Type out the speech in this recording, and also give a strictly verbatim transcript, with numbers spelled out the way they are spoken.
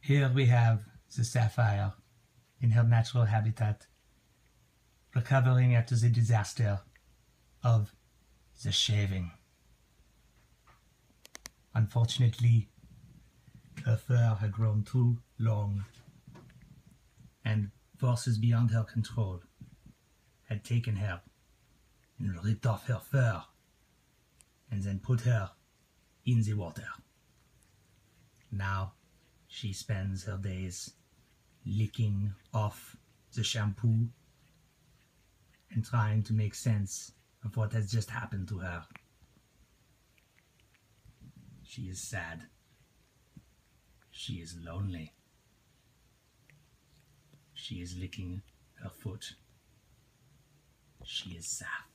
Here we have the sapphire in her natural habitat, recovering after the disaster of the shaving. Unfortunately, her fur had grown too long, and forces beyond her control had taken her and ripped off her fur and then put her in the water. Now she spends her days licking off the shampoo and trying to make sense of what has just happened to her. She is sad. She is lonely. She is licking her foot. She is Saph.